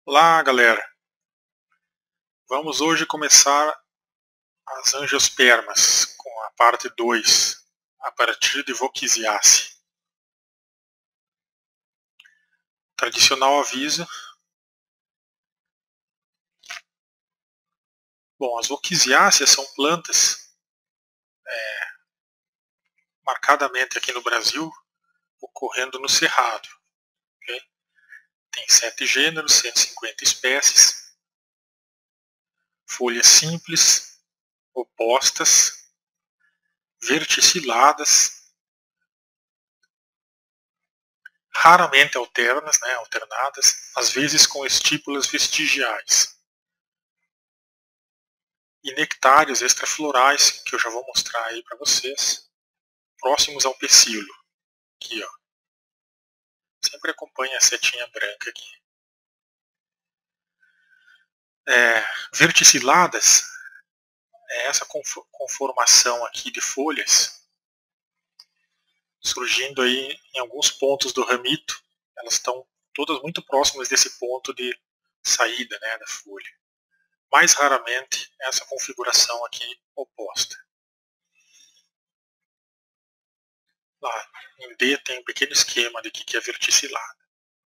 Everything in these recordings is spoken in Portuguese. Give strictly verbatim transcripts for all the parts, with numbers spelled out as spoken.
Olá, galera! Vamos hoje começar as angiospermas com a parte dois, a partir de Vochisiaceae. Tradicional aviso. Bom, as Vochisiaceae são plantas é, marcadamente aqui no Brasil ocorrendo no Cerrado. Okay? Tem sete gêneros, cento e cinquenta espécies, folhas simples, opostas, verticiladas, raramente alternas, né, alternadas, às vezes com estípulas vestigiais. E nectários extraflorais, que eu já vou mostrar aí para vocês, próximos ao pecíolo. Aqui, ó. Sempre acompanha a setinha branca aqui. É, verticiladas é essa conformação aqui de folhas surgindo aí em alguns pontos do ramito. Elas estão todas muito próximas desse ponto de saída, né, da folha. Mais raramente essa configuração aqui oposta. Lá em D tem um pequeno esquema de que é verticilada.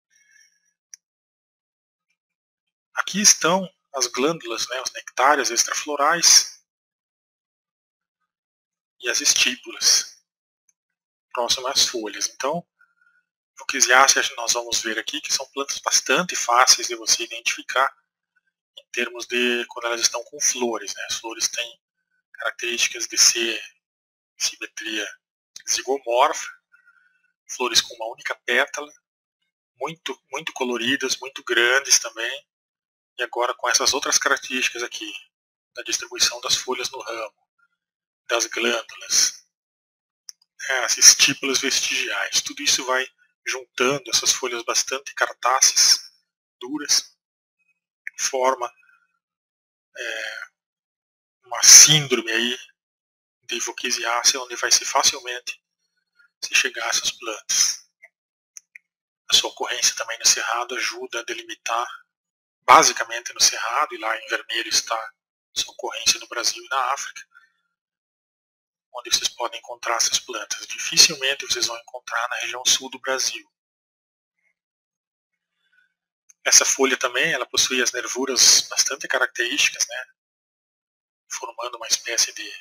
Aqui estão as glândulas, né, os nectários extraflorais e as estípulas próximas às folhas. Então, Vochisiaceae nós vamos ver aqui que são plantas bastante fáceis de você identificar em termos de quando elas estão com flores. Né? As flores têm características de ser simetria zigomorfa, flores com uma única pétala, muito, muito coloridas, muito grandes também, e agora com essas outras características aqui, da distribuição das folhas no ramo, das glândulas, né, as estípulas vestigiais, tudo isso vai juntando essas folhas bastante cartaces, duras, forma é, uma síndrome aí de Vochisiaceae, onde vai ser facilmente se chegar a essas plantas. A sua ocorrência também no cerrado ajuda a delimitar, basicamente no cerrado, e lá em vermelho está a sua ocorrência no Brasil e na África, onde vocês podem encontrar essas plantas. Dificilmente vocês vão encontrar na região sul do Brasil. Essa folha também, ela possui as nervuras bastante características, né, formando uma espécie de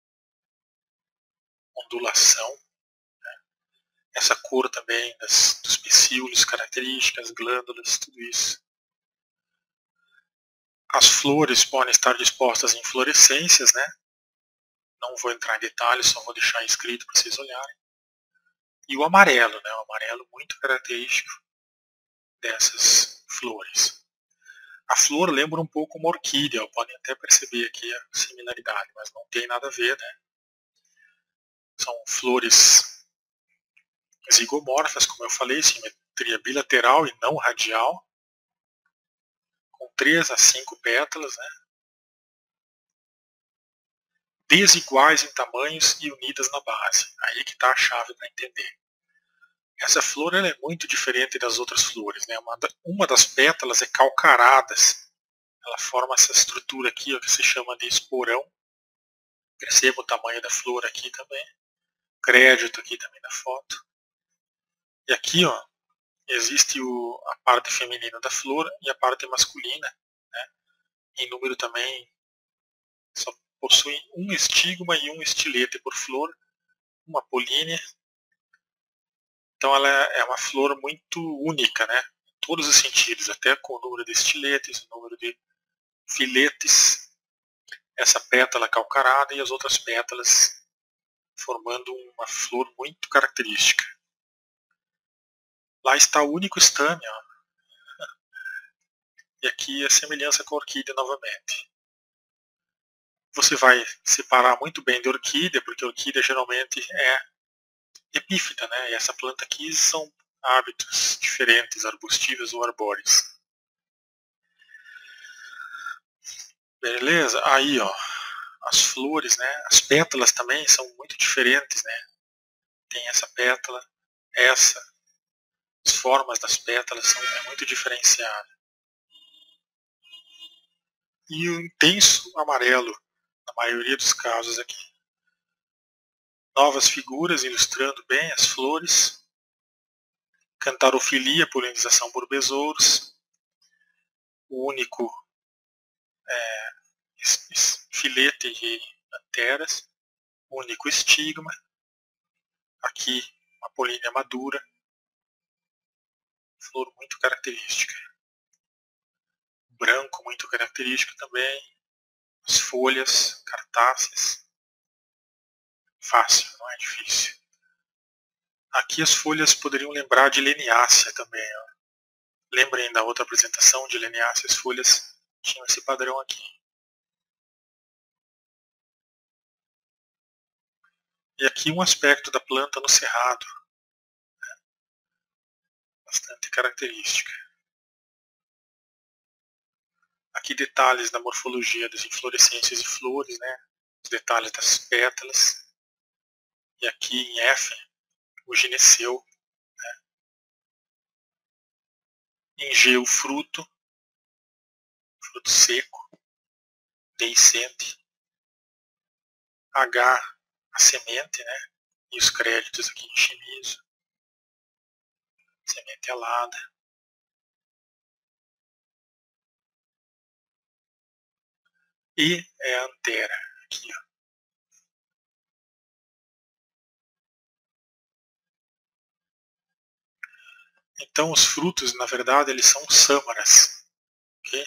ondulação. Né. Essa cor também das, dos pecíolos, características, glândulas, tudo isso. As flores podem estar dispostas em inflorescências, né. Não vou entrar em detalhes, só vou deixar escrito para vocês olharem. E o amarelo, né, o amarelo muito característico dessas flores. A flor lembra um pouco uma orquídea, podem até perceber aqui a similaridade, mas não tem nada a ver, né? São flores zigomorfas, como eu falei, simetria bilateral e não radial, com três a cinco pétalas, né? Desiguais em tamanhos e unidas na base. Aí que está a chave para entender. Essa flor ela é muito diferente das outras flores, né? Uma, uma das pétalas é calcaradas. Ela forma essa estrutura aqui, ó, que se chama de esporão. Perceba o tamanho da flor aqui também. Crédito aqui também na foto. E aqui, ó, existe o, a parte feminina da flor e a parte masculina, né? Em número também, só possuem um estigma e um estilete por flor, uma polínia. Então ela é uma flor muito única, né? Em todos os sentidos, até com o número de estiletes, o número de filetes, essa pétala calcarada e as outras pétalas formando uma flor muito característica. Lá está o único estame, ó. E aqui a semelhança com a orquídea novamente. Você vai separar muito bem de orquídea, porque a orquídea geralmente é epífita, né? E essa planta aqui são hábitos diferentes, arbustivas ou arbóreas. Beleza? Aí, ó, as flores, né? As pétalas também são muito diferentes, né? Tem essa pétala, essa, as formas das pétalas são é muito diferenciadas. e o intenso amarelo, na maioria dos casos aqui. Novas figuras ilustrando bem as flores. Cantarofilia, polinização por besouros. O único é, filete de anteras. O único estigma. Aqui uma polínia madura. Flor muito característica. Branco muito característico também. As folhas, cartazes. Fácil, não é difícil. Aqui as folhas poderiam lembrar de leniácea também. Ó. Lembrem da outra apresentação de leniácea, as folhas tinham esse padrão aqui. E aqui um aspecto da planta no cerrado. Né? Bastante característica. Aqui detalhes da morfologia das inflorescências e flores, né? Os detalhes das pétalas. E aqui em F, o gineceu. Né? Em G, o fruto. Fruto seco. Deiscente. H, a semente, né? E os créditos aqui em chimizo. Semente alada. E é a antera. Aqui, ó. Então os frutos, na verdade, eles são sâmaras. Okay?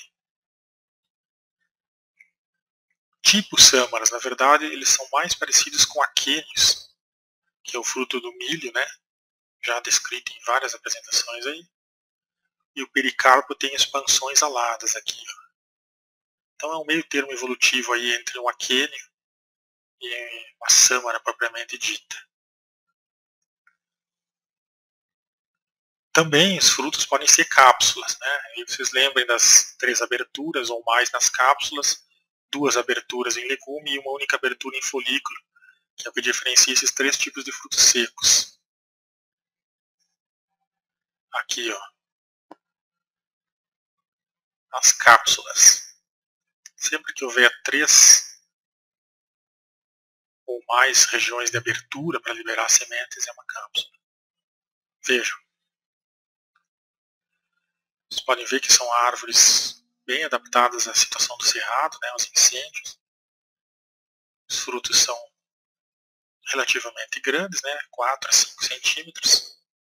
Tipo sâmaras, na verdade, eles são mais parecidos com aquênios, que é o fruto do milho, né? Já descrito em várias apresentações aí. E o pericarpo tem expansões aladas aqui. Ó. Então é um meio termo evolutivo aí entre um aquênio e uma sâmara propriamente dita. Também os frutos podem ser cápsulas, né? E vocês lembrem das três aberturas ou mais nas cápsulas, duas aberturas em legume e uma única abertura em folículo, que é o que diferencia esses três tipos de frutos secos. Aqui, ó, as cápsulas. Sempre que houver três ou mais regiões de abertura para liberar sementes, é uma cápsula. Vejam. Vocês podem ver que são árvores bem adaptadas à situação do cerrado, né, aos incêndios. Os frutos são relativamente grandes, né, quatro a cinco centímetros.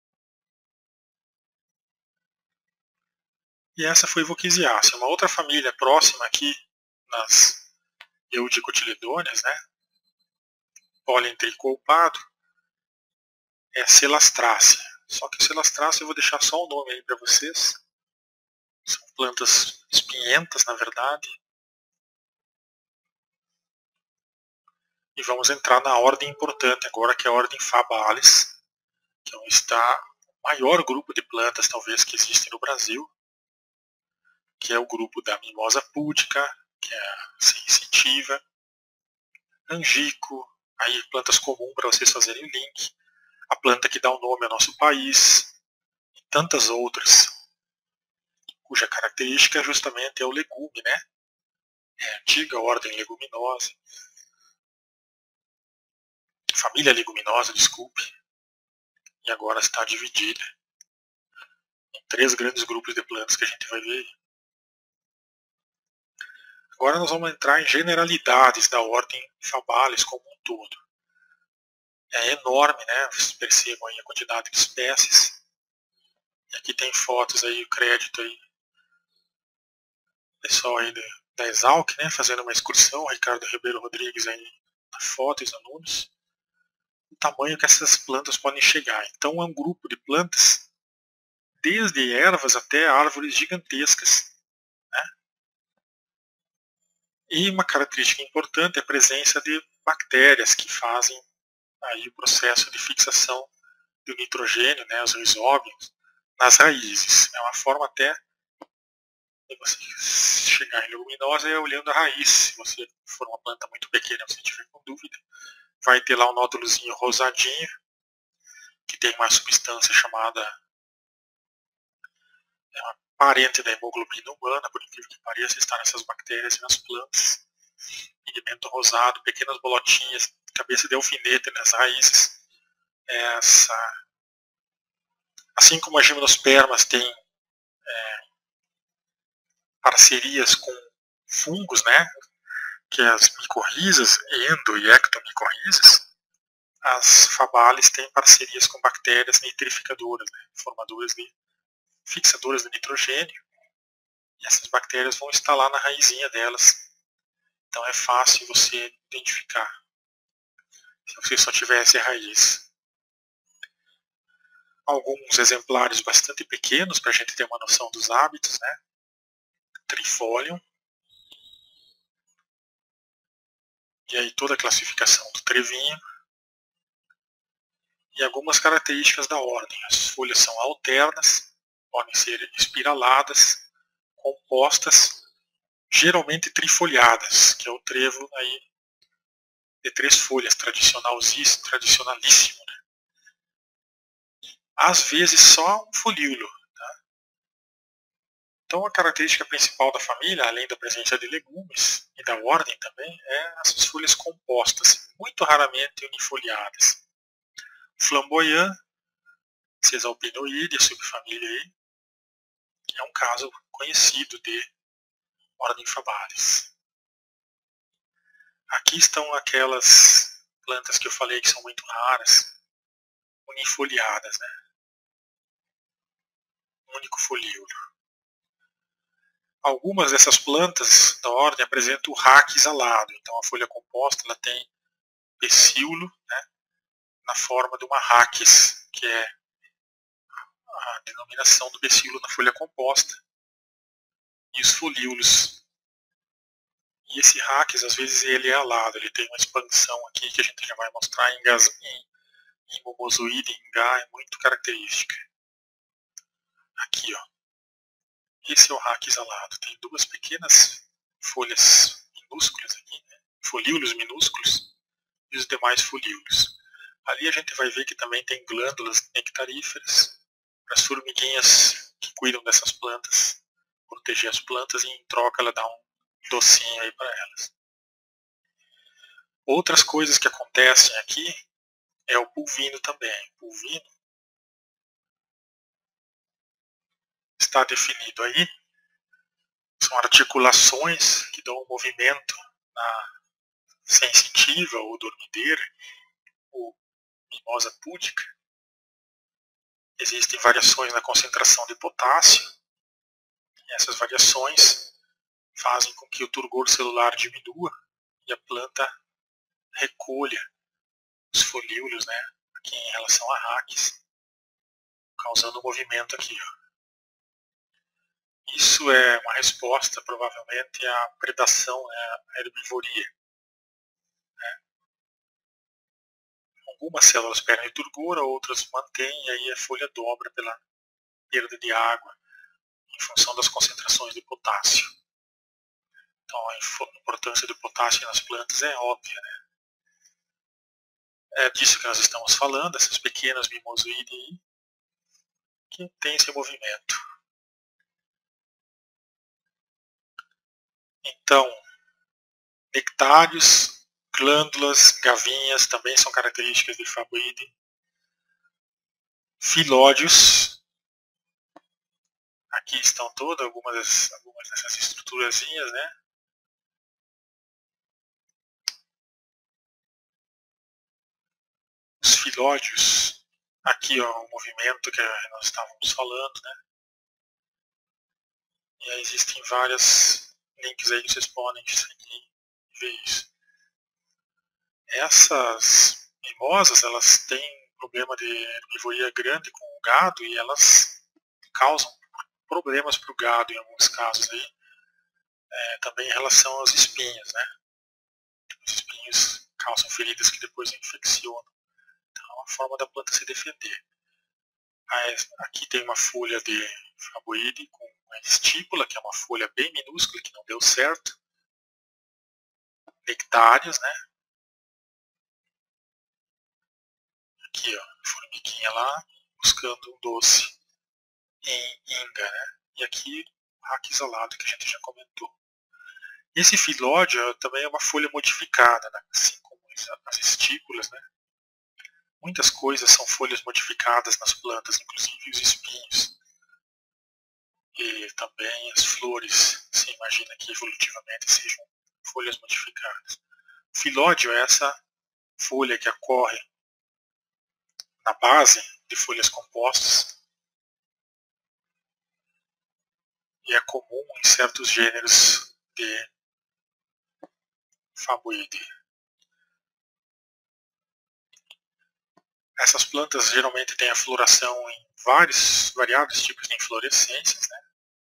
E essa foi Voquisiaceae. Uma outra família próxima aqui, nas Eudicotiledôneas, né, pólen tricoupado, é a Celastrácea. Só que Celastrácea eu vou deixar só o nome aí para vocês. São plantas espinhentas, na verdade. E vamos entrar na ordem importante agora, que é a ordem Fabalis, que é onde está o maior grupo de plantas, talvez, que existe no Brasil, que é o grupo da Mimosa púdica, que é a sensitiva, angico, aí plantas comuns para vocês fazerem o link, a planta que dá o nome ao nosso país, e tantas outras, cuja característica justamente é o legume, né? É a antiga ordem leguminosa, família leguminosa, desculpe, e agora está dividida em três grandes grupos de plantas que a gente vai ver. Agora nós vamos entrar em generalidades da ordem Fabalis como um todo. É enorme, né? Vocês percebam aí a quantidade de espécies. E aqui tem fotos aí, o crédito aí. Pessoal aí da Exalc, né? Fazendo uma excursão, Ricardo Ribeiro Rodrigues aí na foto e nos números. O tamanho que essas plantas podem chegar. Então é um grupo de plantas, desde ervas até árvores gigantescas. Né? E uma característica importante é a presença de bactérias que fazem aí o processo de fixação do nitrogênio, né, os rizóbios, nas raízes. É uma forma até de você chegar em leguminosa é olhando a raiz. Se você for uma planta muito pequena, você tiver com dúvida, vai ter lá um nódulozinho rosadinho, que tem uma substância chamada é uma parente da hemoglobina humana, por incrível que pareça, está nessas bactérias e nas plantas. Pigmento rosado, pequenas bolotinhas, cabeça de alfinete nas raízes. Essa, assim como as gimnospermas têm é, parcerias com fungos, né, que é as micorrizas, endo e ectomicorrizas, as fabales têm parcerias com bactérias nitrificadoras, né, formadoras de fixadoras de nitrogênio, e essas bactérias vão instalar na raizinha delas. Então é fácil você identificar se você só tivesse a raiz. Alguns exemplares bastante pequenos para a gente ter uma noção dos hábitos, né? Trifolium. E aí toda a classificação do trevinho. E algumas características da ordem. As folhas são alternas, podem ser espiraladas, compostas, geralmente trifoliadas, que é o trevo aí de três folhas, tradicionalíssimo. Né? Às vezes só um folíolo. Tá? Então a característica principal da família, além da presença de legumes e da ordem também, é essas folhas compostas, muito raramente unifoliadas. Flamboyant, Caesalpinoide, a subfamília aí, é um caso conhecido de ordem Fabalis. Aqui estão aquelas plantas que eu falei que são muito raras, unifoliadas, né? Um único folíolo. Algumas dessas plantas da ordem apresentam o raquis alado, então a folha composta ela tem pecíolo, né, na forma de uma raquis, que é a denominação do pecíolo na folha composta, e os folíolos. E esse raquis, às vezes, ele é alado, ele tem uma expansão aqui que a gente já vai mostrar em, gas, em, em momozoide, em Gá, é muito característica. Aqui, ó. Esse é o raquis alado, tem duas pequenas folhas minúsculas aqui, né, folíolos minúsculos, e os demais folíolos. Ali a gente vai ver que também tem glândulas nectaríferas para as formiguinhas que cuidam dessas plantas, proteger as plantas e em troca ela dá um docinho aí para elas. Outras coisas que acontecem aqui é o pulvino também. O pulvino está definido aí, são articulações que dão um movimento na sensitiva ou dormideira, ou mimosa púdica. Existem variações na concentração de potássio, e essas variações fazem com que o turgor celular diminua e a planta recolha os folíolos, né, aqui em relação a raquis, causando um movimento aqui. Ó. Isso é uma resposta, provavelmente, à predação, né, à herbivoria. Né. Algumas células perdem turgor, outras mantêm, e aí a folha dobra pela perda de água, em função das concentrações de potássio. Então a importância do potássio nas plantas é óbvia. Né. É disso que nós estamos falando, essas pequenas mimosoides que tem esse movimento. Então, nectários, glândulas, gavinhas também são características de faboide. Filódios, aqui estão todas algumas, algumas dessas estruturazinhas, né? Os filódios, aqui ó, o movimento que nós estávamos falando, né? E aí existem vários links aí que vocês podem seguir e ver isso. Essas mimosas, elas têm problema de herbivoria grande com o gado e elas causam problemas para o gado em alguns casos aí, é, também em relação aos espinhos, né? Os espinhos causam feridas que depois infeccionam. Então é uma forma da planta se defender. Aqui tem uma folha de faboide com uma estípula, que é uma folha bem minúscula, que não deu certo. Nectários, né? Aqui, ó, formiguinha lá, buscando um doce em Inga, né? e aqui o raque isolado que a gente já comentou. Esse filódio também é uma folha modificada, né? Assim como as estípulas, né? Muitas coisas são folhas modificadas nas plantas, inclusive os espinhos. E também as flores, se imagina que evolutivamente sejam folhas modificadas. O filódio é essa folha que ocorre na base de folhas compostas e é comum em certos gêneros de Faboideae. Essas plantas geralmente têm a floração em vários variados tipos de inflorescências, né?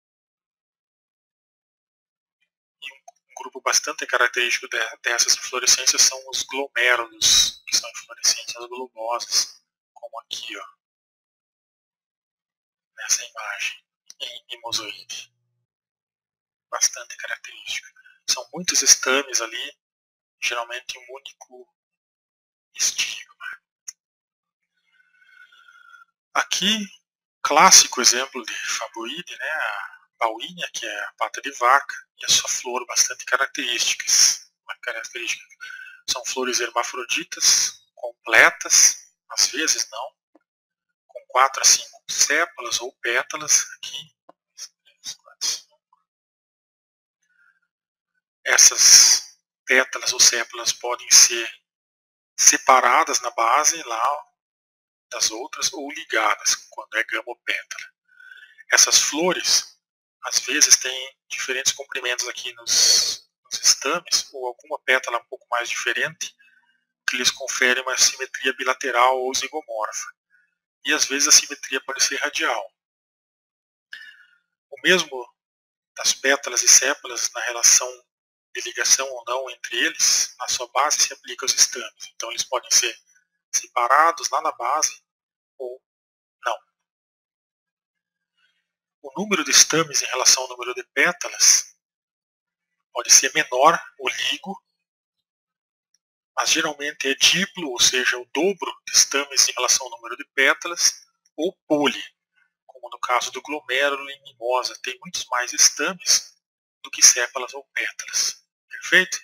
E um, um grupo bastante característico de, dessas inflorescências são os glomérulos, que são inflorescências globosas, como aqui, ó, nessa imagem, em mimosoide. Bastante característico. São muitos estames ali, geralmente um único estigma. Aqui, clássico exemplo de Faboideae, né, a bauínia, que é a pata de vaca, e a sua flor bastante características. característica. São flores hermafroditas, completas, às vezes não, com quatro a cinco sépalas ou pétalas aqui. Essas pétalas ou sépalas podem ser separadas na base lá das outras ou ligadas, quando é gamopétala. Essas flores, às vezes, têm diferentes comprimentos aqui nos, nos estames, ou alguma pétala um pouco mais diferente, que lhes confere uma simetria bilateral ou zigomorfa. E às vezes a simetria pode ser radial. O mesmo das pétalas e sépalas na relação de ligação ou não entre eles, na sua base se aplica aos estames. Então eles podem ser separados lá na base ou não. O número de estames em relação ao número de pétalas pode ser menor, o ligo, mas geralmente é diplo, ou seja, o dobro de estames em relação ao número de pétalas, ou poli, como no caso do glomérulo e mimosa, tem muitos mais estames do que sépalas ou pétalas. Perfeito?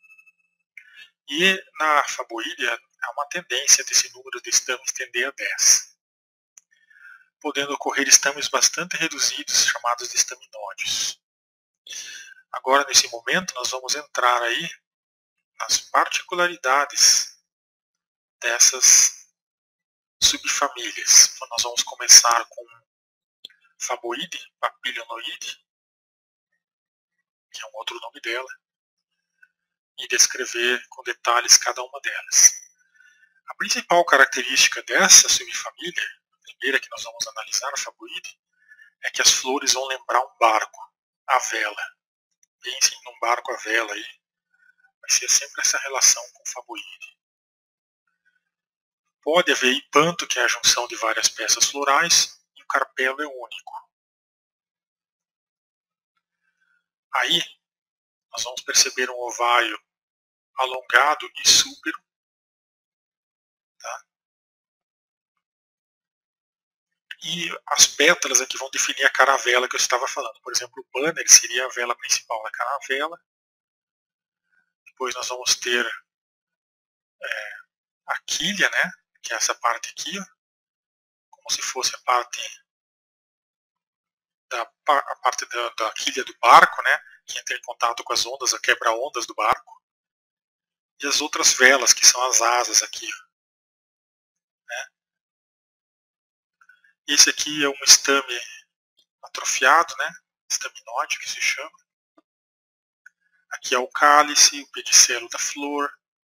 E na Faboideae há uma tendência desse número de estames tender a dez, podendo ocorrer estames bastante reduzidos, chamados de estaminódeos. Agora, nesse momento, nós vamos entrar aí nas particularidades dessas subfamílias. Então, nós vamos começar com Faboideae, Papilionoide, que é um outro nome dela, e descrever com detalhes cada uma delas. A principal característica dessa subfamília, a primeira que nós vamos analisar, a Faboideae, é que as flores vão lembrar um barco, a vela. Pensem num barco à vela aí, vai ser sempre essa relação com Faboideae. Pode haver hipanto, que é a junção de várias peças florais, e o carpelo é único. Aí, nós vamos perceber um ovário alongado e súpero. Tá? E as pétalas aqui vão definir a caravela que eu estava falando. Por exemplo, o banner seria a vela principal da caravela. Depois nós vamos ter é, a quilha, né? Que é essa parte aqui, ó, como se fosse a parte da, a parte da, da quilha do barco, né? Que entra em contato com as ondas, a quebra-ondas do barco. E as outras velas, que são as asas aqui. Ó, né? Esse aqui é um estame atrofiado, né? Estaminóide, que se chama. Aqui é o cálice, o pedicelo da flor.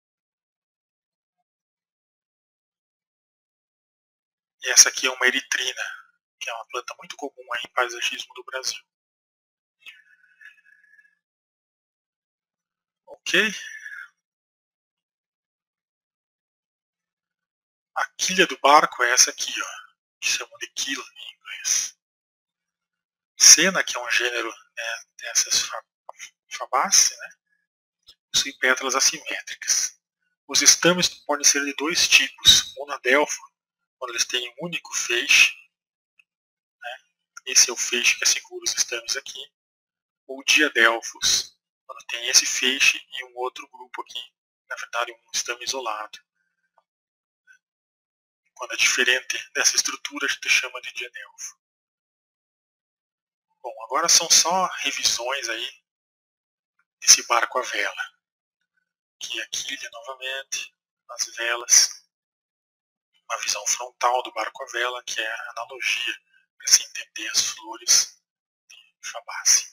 E essa aqui é uma eritrina, que é uma planta muito comum aí em paisagismo do Brasil. Ok? A quilha do barco é essa aqui, ó, que chamam de quilla em inglês. Sena, que é um gênero, né, dessas fabáceas, né, possui pétalas assimétricas. Os estames podem ser de dois tipos, monadelfo, quando eles têm um único feixe, né, esse é o feixe que segura os estames aqui. Ou diadelfos, quando tem esse feixe e um outro grupo aqui, na verdade um estame isolado. Quando é diferente dessa estrutura, a gente chama de diadelfo. Bom, agora são só revisões aí desse barco à vela. Aqui a quilha novamente, as velas, uma visão frontal do barco à vela, que é a analogia para se entender as flores de Fabace.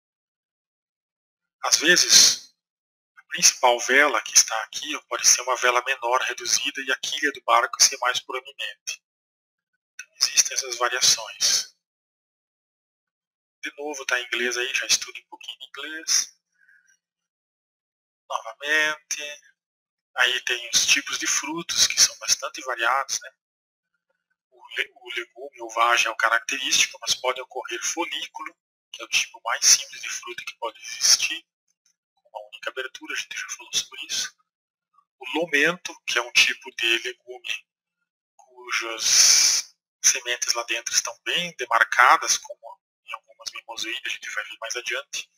Às vezes, a principal vela que está aqui pode ser uma vela menor, reduzida, e a quilha do barco ser mais proeminente. Então, existem essas variações. De novo, está em inglês aí, já estude um pouquinho de inglês. Novamente. Aí tem os tipos de frutos, que são bastante variados, né? O, le o legume ou vagem é o característico, mas pode ocorrer folículo, que é o tipo mais simples de fruta que pode existir, com uma única abertura, a gente já falou sobre isso. O lomento, que é um tipo de legume cujas sementes lá dentro estão bem demarcadas, como em algumas mimosoides, a gente vai ver mais adiante.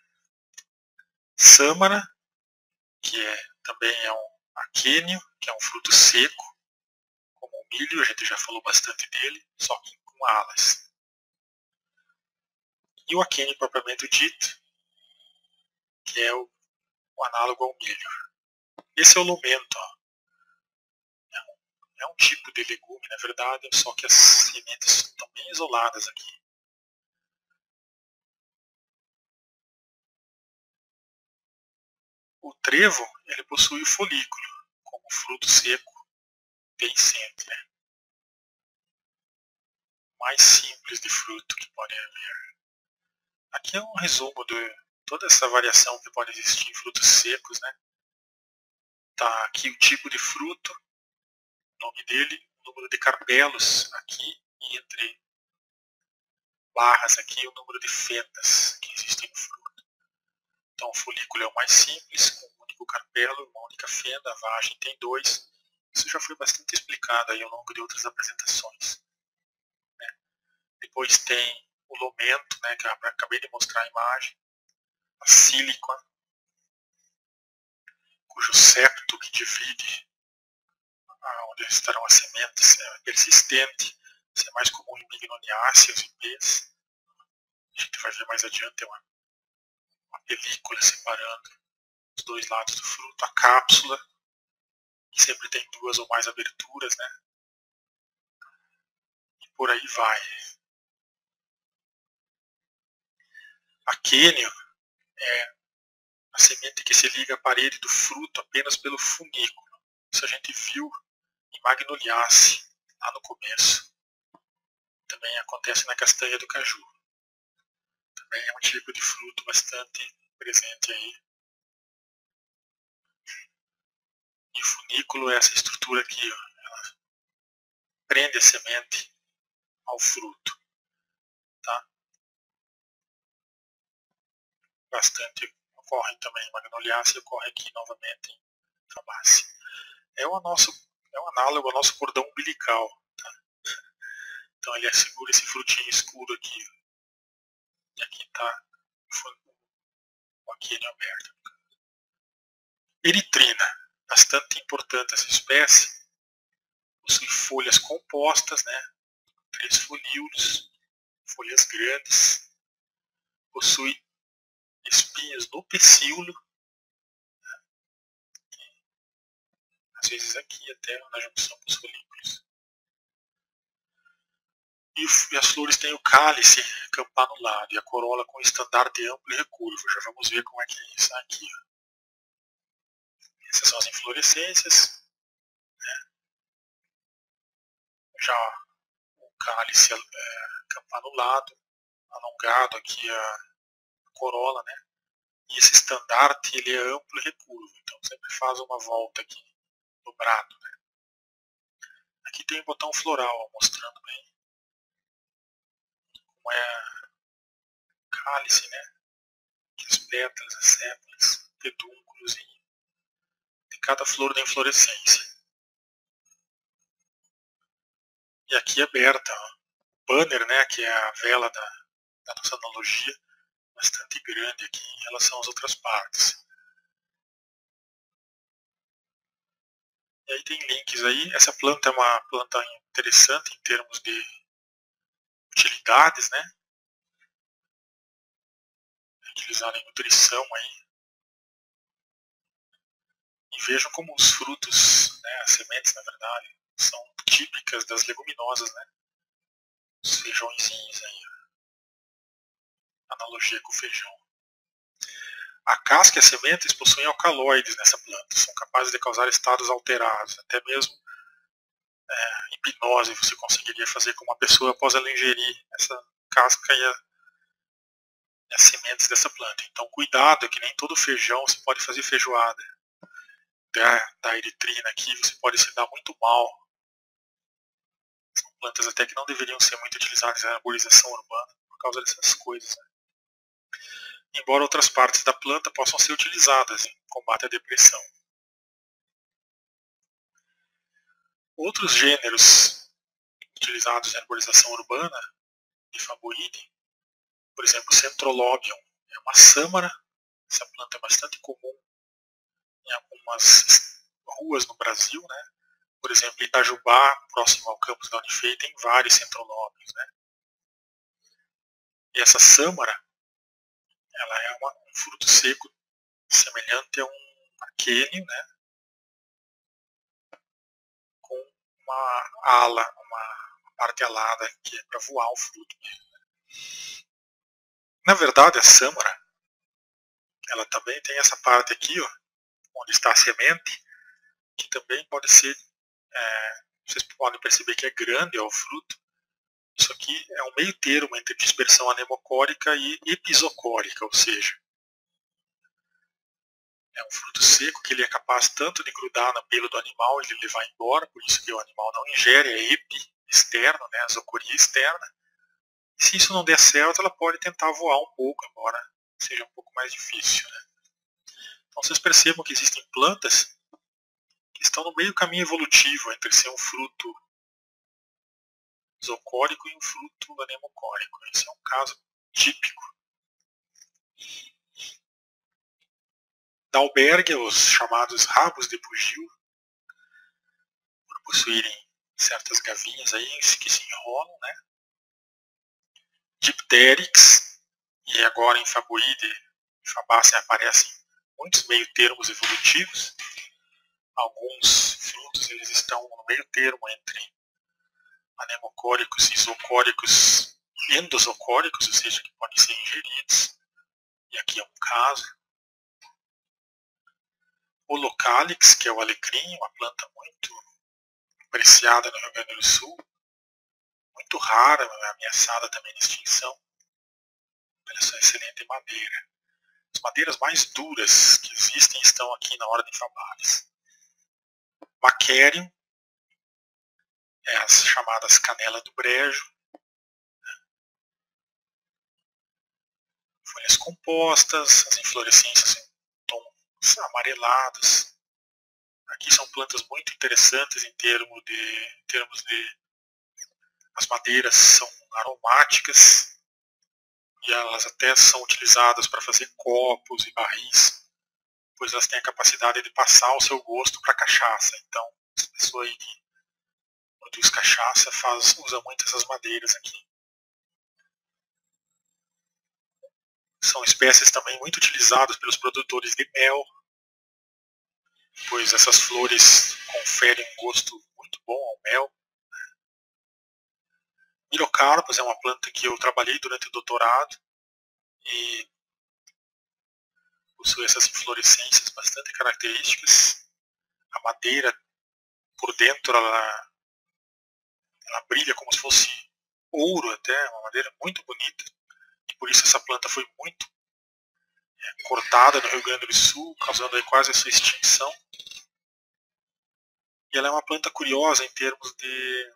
Sâmara, que é, também é um aquênio, que é um fruto seco, como o milho, a gente já falou bastante dele, só que com alas. E o aquênio propriamente dito, que é o, o análogo ao milho. Esse é o lomento. Ó. É, um, é um tipo de legume, na verdade, só que as sementes estão bem isoladas aqui. O trevo, ele possui o folículo, como fruto seco, deiscente, né? Mais simples de fruto que pode haver. Aqui é um resumo de toda essa variação que pode existir em frutos secos, né? Tá aqui o tipo de fruto, o nome dele, o número de carpelos aqui, e entre barras aqui o número de fendas que existem no fruto. Então o folículo é o mais simples, com um único carpelo, uma única fenda, a vagem tem dois. Isso já foi bastante explicado aí ao longo de outras apresentações. Né? Depois tem o lomento, né, que eu acabei de mostrar a imagem, a sílica, cujo septo que divide onde estarão as sementes é persistente, isso é mais comum em bignoniáceas e pés. A gente vai ver mais adiante, é uma, uma película separando os dois lados do fruto, a cápsula, que sempre tem duas ou mais aberturas, né? E por aí vai. Aquênio é a semente que se liga à parede do fruto apenas pelo funículo. Isso a gente viu em Magnoliaceae, lá no começo. Também acontece na castanha do caju. Também é um tipo de fruto bastante presente aí. E o funículo é essa estrutura aqui, ó. Ela prende a semente ao fruto. Tá? Bastante ocorre também em Magnoliaceae e ocorre aqui novamente em Fabaceae. É o nosso, é um análogo ao nosso cordão umbilical. Tá? Então ele segura esse frutinho escuro aqui. E aqui está o aquênio aberto. Eritrina, bastante importante essa espécie. Possui folhas compostas, né? Três folíolos, folhas grandes. Possui espinhos no pecíolo. Né? Às vezes aqui até na junção com os folículos. E as flores têm o cálice campanulado e a corola com estandarte amplo e recurvo. Já vamos ver como é que é isso aqui. Essas são as inflorescências. Né? Já o cálice é, campanulado, alongado aqui a corola, né? E esse estandarte ele é amplo e recurvo, então sempre faz uma volta aqui, dobrado. Né? Aqui tem o botão floral, ó, mostrando bem como é cálice, né? As pétalas, as sépalas, pedúnculos de cada flor da inflorescência. E aqui aberta, ó. banner, né, que é a vela da, da nossa analogia, bastante grande aqui em relação às outras partes. E aí tem links aí. Essa planta é uma planta interessante em termos de utilidades, né? Utilizada em nutrição aí. E vejam como os frutos, né, as sementes na verdade, são típicas das leguminosas, né? Os feijõezinhos aí. Analogia com o feijão. A casca e as sementes possuem alcaloides nessa planta, são capazes de causar estados alterados, até mesmo é, hipnose você conseguiria fazer com uma pessoa após ela ingerir essa casca e, a, e as sementes dessa planta. Então cuidado, que nem todo feijão você pode fazer feijoada. Da, da eritrina aqui você pode se dar muito mal. São plantas até que não deveriam ser muito utilizadas na arborização urbana por causa dessas coisas, né? Embora outras partes da planta possam ser utilizadas em combate à depressão. Outros gêneros utilizados em arborização urbana de Faboide, por exemplo, o Centrolobium, é uma sâmara. Essa planta é bastante comum em algumas ruas no Brasil, né? Por exemplo, Itajubá, próximo ao campus da Unifei, tem vários Centrolóbiums, né? E essa sâmara, ela é uma, um fruto seco semelhante a um aquênio, né? Com uma ala, uma parte alada que é para voar o fruto. Na verdade, a sâmara, ela também tem essa parte aqui, ó, onde está a semente, que também pode ser, é, vocês podem perceber que é grande, ó, o fruto. Isso aqui é um meio termo entre dispersão anemocórica e episocórica, ou seja, é um fruto seco que ele é capaz tanto de grudar na pelo do animal e ele levar embora, por isso que o animal não ingere, é epi, externo, né, a zocoria externa. E se isso não der certo, ela pode tentar voar um pouco, embora seja um pouco mais difícil, né? Então vocês percebam que existem plantas que estão no meio caminho evolutivo entre ser um fruto zocórico e um fruto anemocórico. Esse é um caso típico. Dalbergia, os chamados rabos de bugio, por possuírem certas gavinhas aí que se enrolam, né? Dipteryx, e agora em Faboide e Fabaceae aparecem muitos meio termos evolutivos. Alguns frutos eles estão no meio termo entre anemocóricos e isocóricos, endozocóricos, ou seja, que podem ser ingeridos. E aqui é um caso. O Localix, que é o alecrim, uma planta muito apreciada no Rio Grande do Sul, muito rara, ameaçada também de extinção, pela sua excelente madeira. As madeiras mais duras que existem estão aqui na ordem Fabares. Maquerium, é as chamadas canela do brejo, folhas compostas, as inflorescências em tons amarelados. Aqui são plantas muito interessantes em termos de, em termos de as madeiras são aromáticas e elas até são utilizadas para fazer copos e barris, pois elas têm a capacidade de passar o seu gosto para cachaça. Então, essa pessoa aí que produz cachaça faz, usa muito essas madeiras aqui. São espécies também muito utilizadas pelos produtores de mel, pois essas flores conferem um gosto muito bom ao mel. Mirocarpus é uma planta que eu trabalhei durante o doutorado e possui essas inflorescências bastante características. A madeira por dentro ela, ela brilha como se fosse ouro até, uma madeira muito bonita. E por isso essa planta foi muito é, cortada no Rio Grande do Sul, causando aí quase a sua extinção. E ela é uma planta curiosa em termos de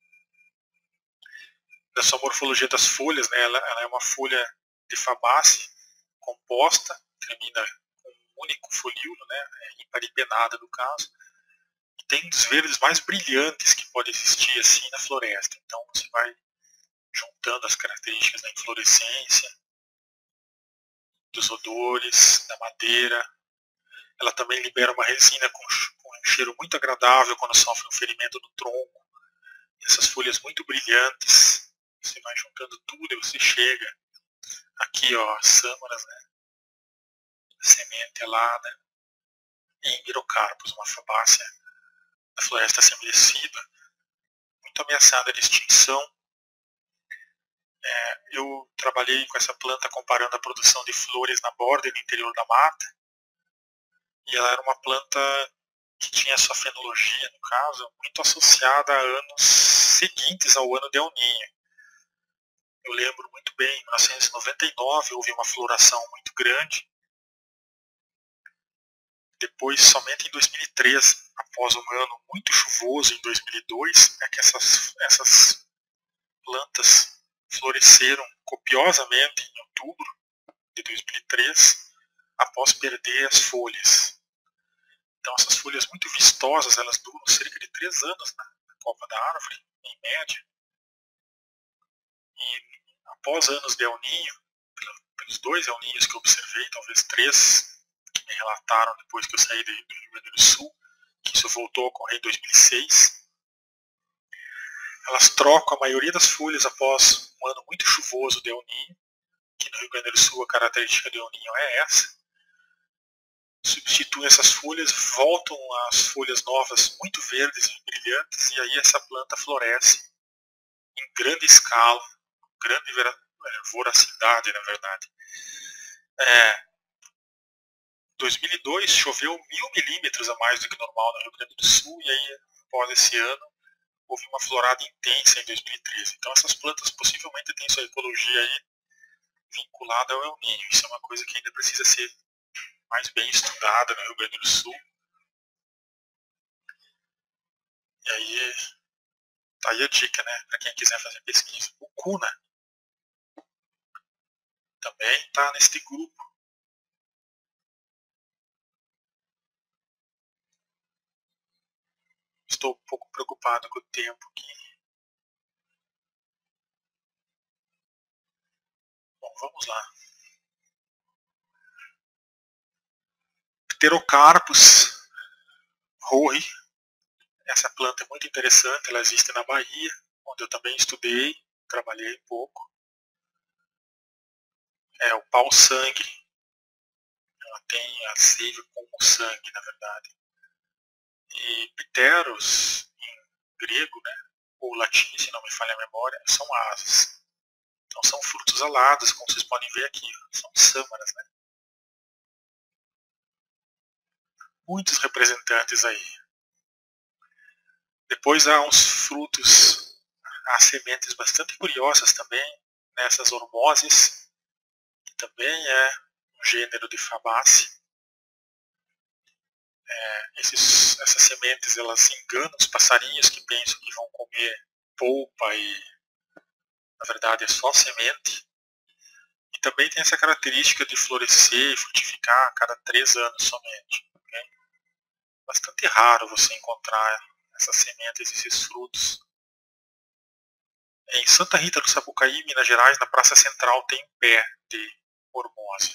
da sua morfologia das folhas, né? ela, ela é uma folha de Fabaceae composta, termina com um único folíolo, né? É imparipenada no caso, e tem um dos verdes mais brilhantes que pode existir assim na floresta. Então você vai juntando as características da inflorescência, dos odores, da madeira. Ela também libera uma resina com um cheiro muito agradável quando sofre um ferimento no tronco. Essas folhas muito brilhantes, você vai juntando tudo e você chega aqui, ó, as sâmaras, né? Semente alada em Mirocarpus, uma fabácea da floresta semilecida, muito ameaçada de extinção. É, eu trabalhei com essa planta comparando a produção de flores na borda e no interior da mata, e ela era uma planta que tinha sua fenologia, no caso, muito associada a anos seguintes ao ano de El Niño. Eu lembro muito bem, em mil novecentos e noventa e nove houve uma floração muito grande. Depois, somente em dois mil e três, após um ano muito chuvoso em dois mil e dois, é que essas, essas plantas floresceram copiosamente em outubro de dois mil e três, após perder as folhas. Então essas folhas muito vistosas, elas duram cerca de três anos na copa da árvore, em média. E após anos de El Niño, pelos dois El Niños que eu observei, talvez três que me relataram depois que eu saí do Rio Grande do Sul, que isso voltou a ocorrer em dois mil e seis, elas trocam a maioria das folhas após um ano muito chuvoso de El Niño, que no Rio Grande do Sul a característica de El Niño é essa. Substituem essas folhas, voltam as folhas novas muito verdes e brilhantes, e aí essa planta floresce em grande escala, grande voracidade, na verdade. É, dois mil e dois choveu mil milímetros a mais do que normal no Rio Grande do Sul, e aí após esse ano houve uma florada intensa em dois mil e treze. Então essas plantas possivelmente têm sua ecologia aí vinculada ao El Niño. Isso é uma coisa que ainda precisa ser mais bem estudada no Rio Grande do Sul. E aí, tá aí a dica, né, para quem quiser fazer pesquisa. O Cuna também está neste grupo. Estou um pouco preocupado com o tempo aqui. Bom, vamos lá. Pterocarpus rowi. Essa planta é muito interessante, ela existe na Bahia, onde eu também estudei, trabalhei um pouco. É o pau-sangue. Ela tem a seiva como sangue, na verdade. E pteros, em grego, né, ou latim, se não me falha a memória, são asas. Então são frutos alados, como vocês podem ver aqui. São sâmaras, né? Muitos representantes aí. Depois há uns frutos, há sementes bastante curiosas também, nessas hormoses, que também é um gênero de fabácea. É, esses, essas sementes elas enganam os passarinhos que pensam que vão comer polpa e na verdade é só semente. E também tem essa característica de florescer e frutificar a cada três anos somente. Okay? Bastante raro você encontrar essas sementes, esses frutos. Em Santa Rita do Sapucaí, Minas Gerais, na Praça Central, tem um pé de hormose.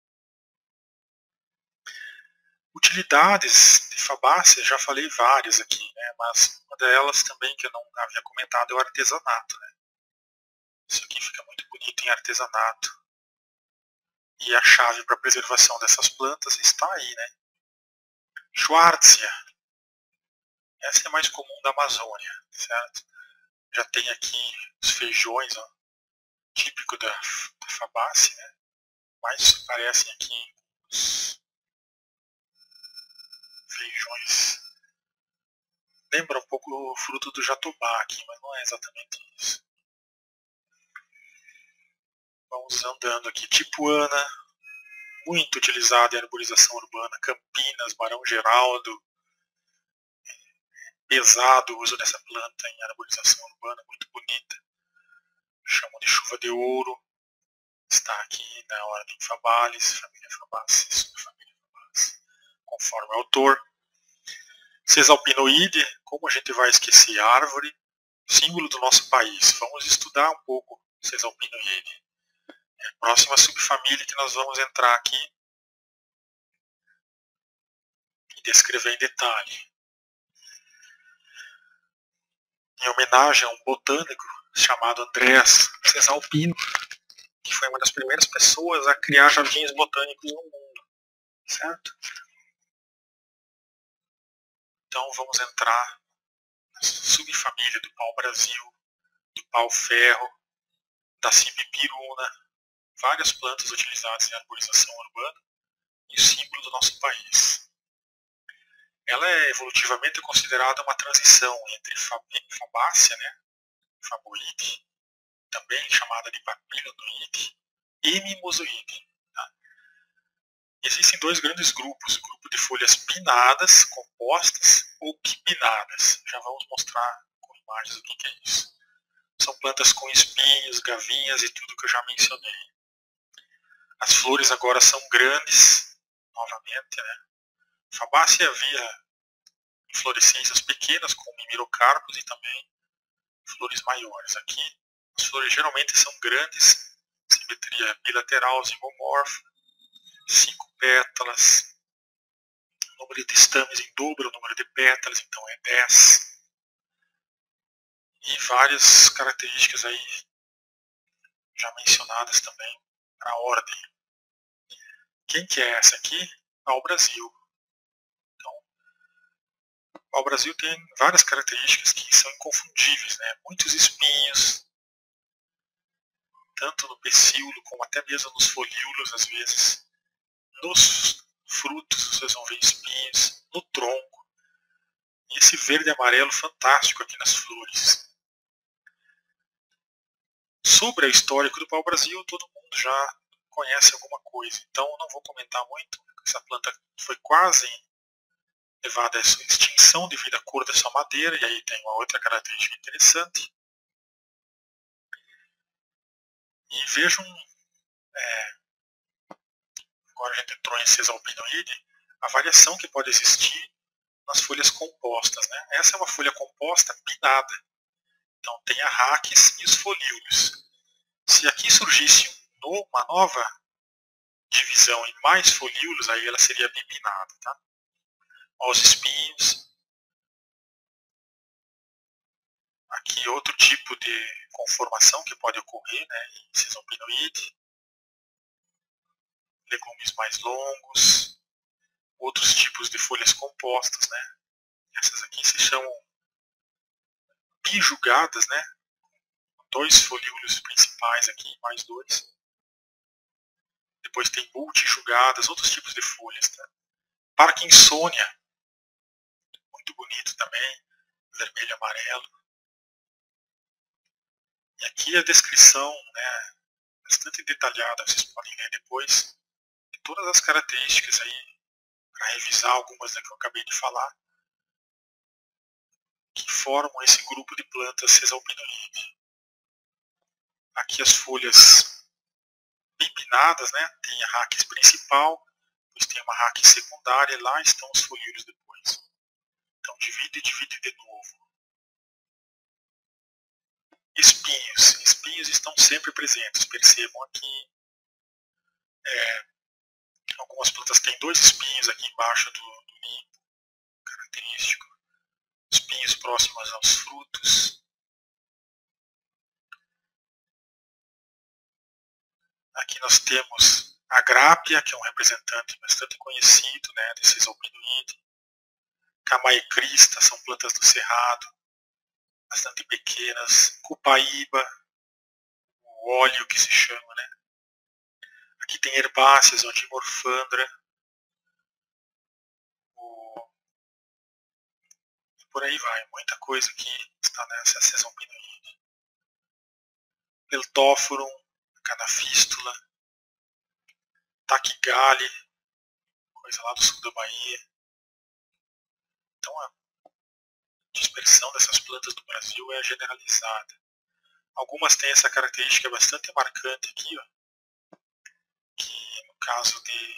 Utilidades de fabácea, já falei várias aqui, né? Mas uma delas também que eu não havia comentado é o artesanato. Né? Isso aqui fica muito bonito em artesanato. E a chave para a preservação dessas plantas está aí, né? Schwartzia. Essa é mais comum da Amazônia, certo? Já tem aqui os feijões, ó, típico da, da fabácea, né? Mas parecem aqui os feijões. Lembra um pouco o fruto do jatobá aqui, mas não é exatamente isso. Vamos andando aqui. Tipuana, muito utilizada em arborização urbana. Campinas, Barão Geraldo. Pesado o uso dessa planta em arborização urbana, muito bonita. Chamam de chuva de ouro. Está aqui na ordem Fabalis, família Fabaceae, subfamília Fabaceae, conforme o autor. Cesalpinoide, como a gente vai esquecer árvore? Símbolo do nosso país. Vamos estudar um pouco Cesalpinoide. É a próxima subfamília que nós vamos entrar aqui e descrever em detalhe. Em homenagem a um botânico chamado Andreas Cesalpino, que foi uma das primeiras pessoas a criar jardins botânicos no mundo, certo? Então vamos entrar na subfamília do pau-brasil, do pau-ferro, da cibipiruna, várias plantas utilizadas em arborização urbana e o símbolo do nosso país. Ela é evolutivamente considerada uma transição entre fabácea, né, faboide, também chamada de papilonoide, e mimosoide. Tá? Existem dois grandes grupos, o grupo de folhas pinnadas, compostas, ou quipinnadas. Já vamos mostrar com imagens o que é isso. São plantas com espinhos, gavinhas e tudo que eu já mencionei. As flores agora são grandes, novamente, né? Fabácea havia inflorescências pequenas, com mimirocarpos e também flores maiores. Aqui, as flores geralmente são grandes, simetria bilateral, zigomorfa, cinco pétalas, o número de estames em dobro o número de pétalas, então é dez. E várias características aí já mencionadas também para a ordem. Quem que é essa aqui? Pau-brasil. Então, o pau-brasil tem várias características que são inconfundíveis, né? Muitos espinhos, tanto no pecíolo como até mesmo nos folíolos, às vezes. Nos frutos vocês vão ver espinhos, no tronco. E esse verde e amarelo fantástico aqui nas flores. Sobre o histórico do pau-brasil, todo mundo já conhece alguma coisa. Então eu não vou comentar muito. Essa planta foi quase levada à sua extinção devido à cor da sua madeira. E aí tem uma outra característica interessante. E vejam, é, agora a gente entrou em Cesalpinoide, a variação que pode existir nas folhas compostas. Né? Essa é uma folha composta pinnada. Então tem a raquis e os folíolos. Se aqui surgisse uma nova divisão em mais folíolos, aí ela seria bipinnada. Tá? Os espinhos. Aqui outro tipo de conformação que pode ocorrer, né, em Cesalpinoide. Legumes mais longos. Outros tipos de folhas compostas. Né? Essas aqui se chamam bijugadas, né? Dois folíolos principais aqui, mais dois. Depois tem multijugadas, outros tipos de folhas. Tá? Parkinsonia, muito bonito também, vermelho e amarelo. E aqui a descrição, né, bastante detalhada, vocês podem ler depois, de todas as características aí, para revisar algumas da que eu acabei de falar, que formam esse grupo de plantas Cesalpinoide. Aqui as folhas bipinnada, né, tem a raquis principal, depois tem uma raquis secundária, e lá estão os folíolos depois. Então divide e divide de novo. Espinhos. Espinhos estão sempre presentes. Percebam aqui. É, algumas plantas têm dois espinhos aqui embaixo do, do limbo. Característico. Espinhos próximos aos frutos. Aqui nós temos a grápia, que é um representante bastante conhecido, né, de Cesalpinoide. Camaecrista, são plantas do cerrado, bastante pequenas. Cupaíba, o óleo que se chama, né. Aqui tem herbáceas, o Dimorfandra, o... por aí vai, muita coisa que está nessa Cesalpinoide. Peltóforum, Canafístula, Taquigale, coisa lá do sul da Bahia. Então a dispersão dessas plantas no Brasil é generalizada. Algumas têm essa característica bastante marcante aqui, ó, que no caso de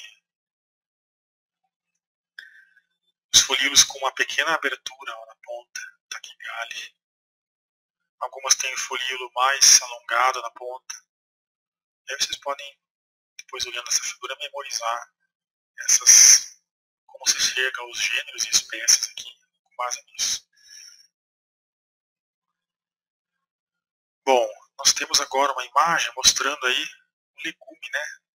os folíolos com uma pequena abertura ó, na ponta, Taquigale. Algumas têm folíolo mais alongado na ponta. E aí vocês podem, depois olhando essa figura, memorizar essas, como se chega aos gêneros e espécies aqui, com base nisso. Bom, nós temos agora uma imagem mostrando aí um legume, né?